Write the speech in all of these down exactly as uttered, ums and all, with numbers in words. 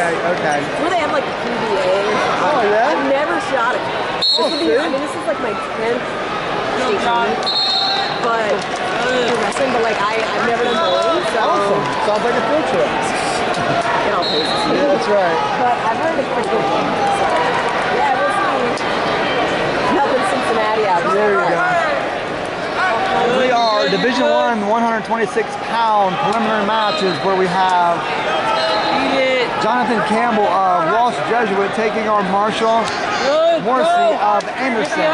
Okay, okay. It's where they have like P B A. Oh, yeah? I've never shot it. This Oh, would be, I mean, this is like my tenth station. But for wrestling, but like I, I've never done bowling, so. Awesome. Sounds like a field trip. It all places. Yeah, that's right. But I've heard it's pretty cool. So, yeah, we'll see. Helping Cincinnati out. There you go. We are Division One, one hundred twenty-six pound preliminary matches where we have Jonathan Campbell of Ross Jesuit taking on Marshall Morrissey of Anderson.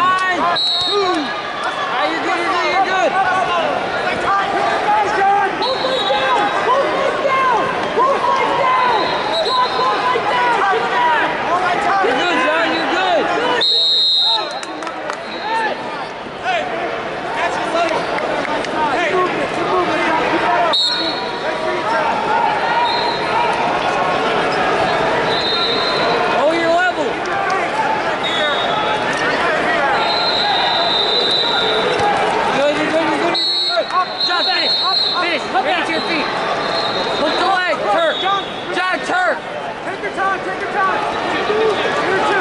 You're good, you're good, you're good. Bring it to your feet. Hook the leg. Turk. John, Turk. Take your time. Take your time. Here, two.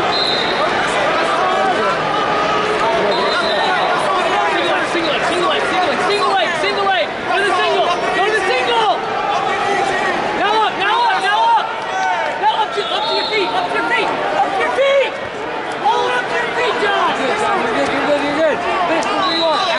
Single leg. Single leg. Single leg. Single leg. Single leg. Go to the single. Go to the single. Now up. Now up. Now up. Now up to, up to your feet. Up to your feet. Up to your feet. Hold it up to your feet, John. You're good. You're good. You're good. Finish where you are.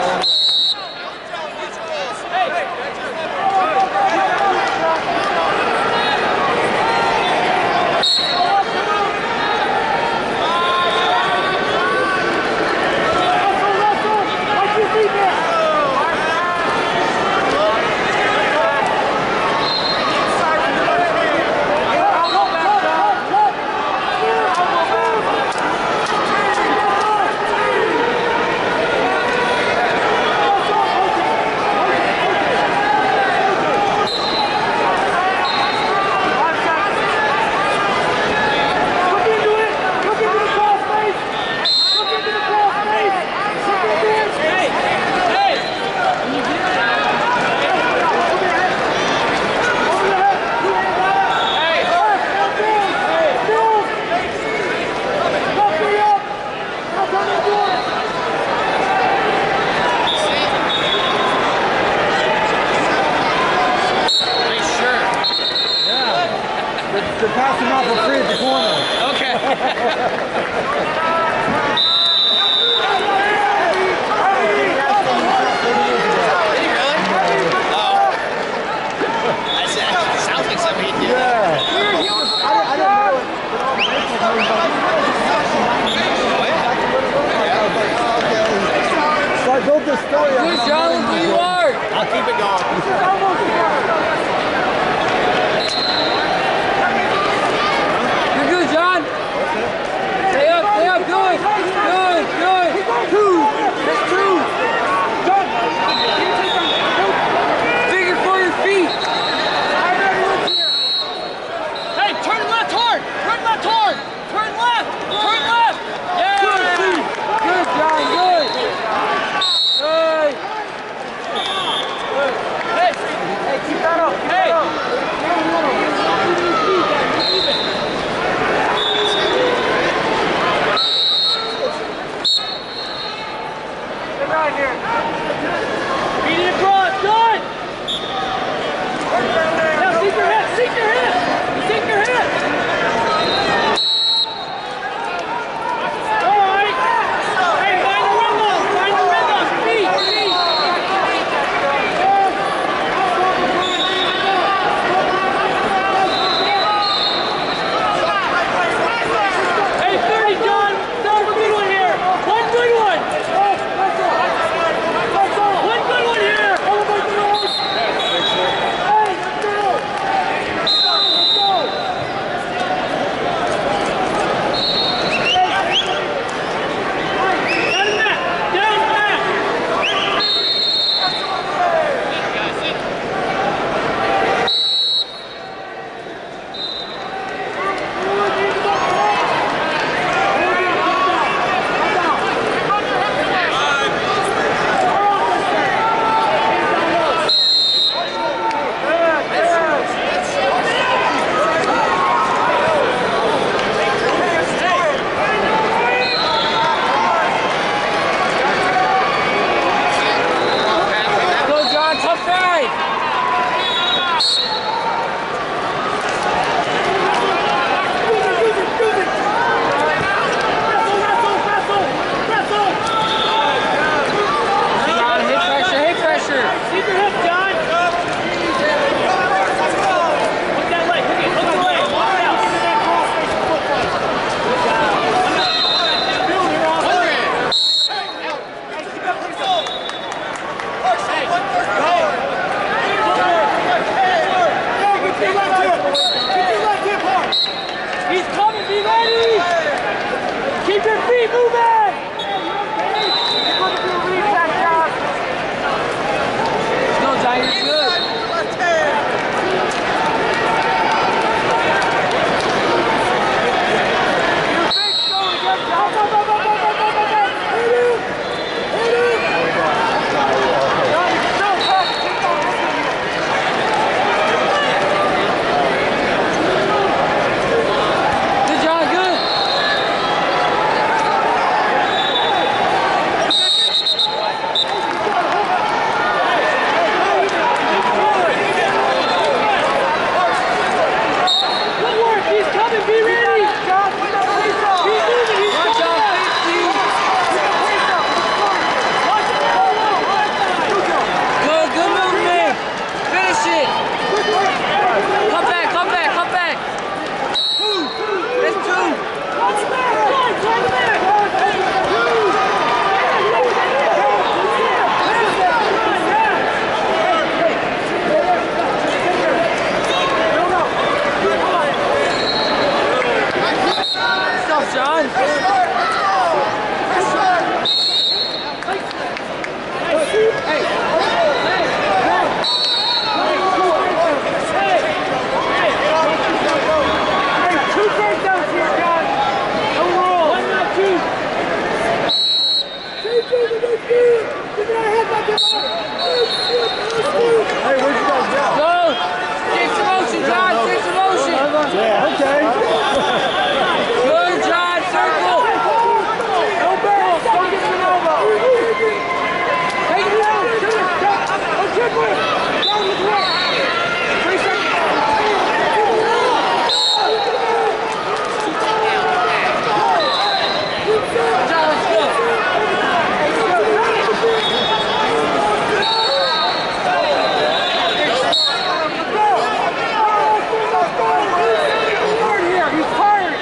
They're passing off for free at the corner. Okay. So I built this story up. Good, John, look where you are. I'll keep it going. You're good, John. Stay up, stay up. Good, good, good. Two. That's two. John. Figure for your feet. Hey, turn left hard. Turn left hard. Turn left. Turn left. Yeah. Good, good, John. Good. Good. Hey, hey, keep that up. Keep hey. That up. Right here. Beat it across. Good. Now sink your hip. Sink your hip. Sink your hip. All right. Hey, find the rhythm. Find the rhythm. Feet. Feet. Hey, thirty, John. That was a good one here. One good one. One good one here! He's coming, be ready! Keep your feet moving! Let's go, Giants, good. Good job, good. Good work, he's coming, be ready! He's moving, he's coming! Good, good movement! Finish it! Come back, come back, come back! That's two! Stop, John! Two breakdowns here, John! Overall! One, not two! Hey, where'd you guys go? Go! Take some motion, John! Take some motion! Yeah, okay. Good, John! Circle! No barrels! Don't get an elbow! Take it down! Go triple it! Down the throat! Three seconds! John, let's go! He's tired!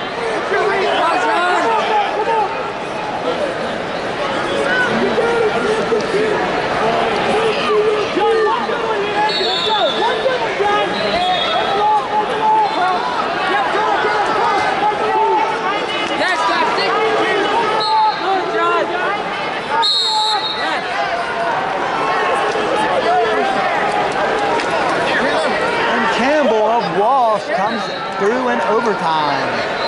And Campbell of Walsh comes through in overtime.